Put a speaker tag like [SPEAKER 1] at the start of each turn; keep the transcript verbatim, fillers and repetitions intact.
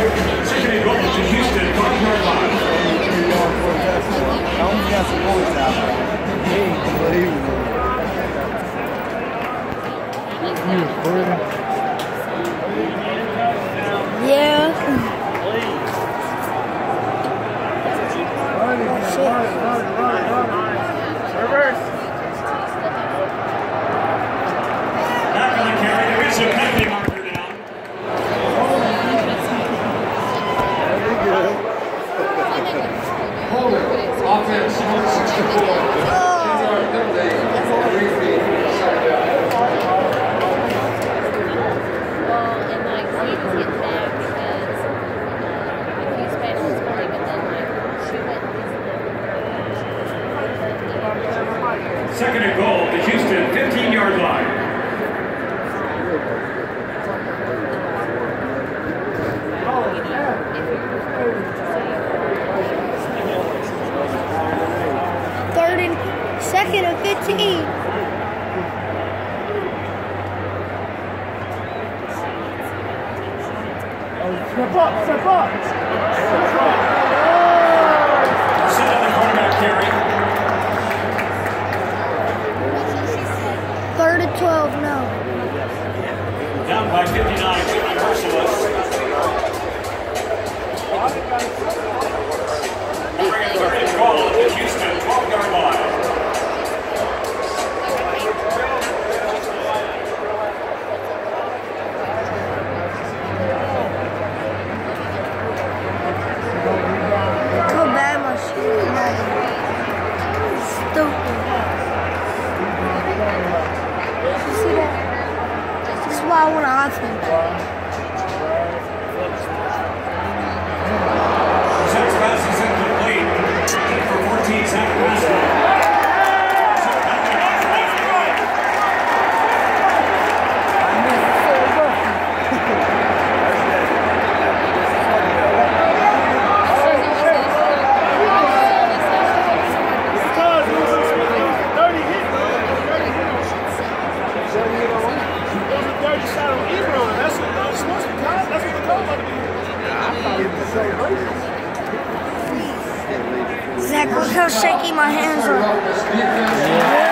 [SPEAKER 1] Second and goal to Houston, five-yard line.
[SPEAKER 2] I only got some points out there. He ain't unbelievable.
[SPEAKER 3] Yeah.
[SPEAKER 1] Reverse. Back on the carry. There is a penalty marker down.
[SPEAKER 4] Holder, offense, number sixty-four. Two-yard penalty, three feet, side down.
[SPEAKER 1] Second and goal to Houston, fifteen-yard line.
[SPEAKER 3] Third and second and fifteen.
[SPEAKER 2] Step up, step up.
[SPEAKER 1] Set up the quarterback carry.
[SPEAKER 3] Third and twelve, no.
[SPEAKER 1] Down by fifty-nine, Jimmy Merciless. Bring it third and goal to Houston, twelve-yard line.
[SPEAKER 3] Go back my shit. Stupid. See that? This is why I want an offense.
[SPEAKER 1] Zach pass is incomplete. For fourteen, Zach Pascal.
[SPEAKER 3] Zach, look how shaky my hands are.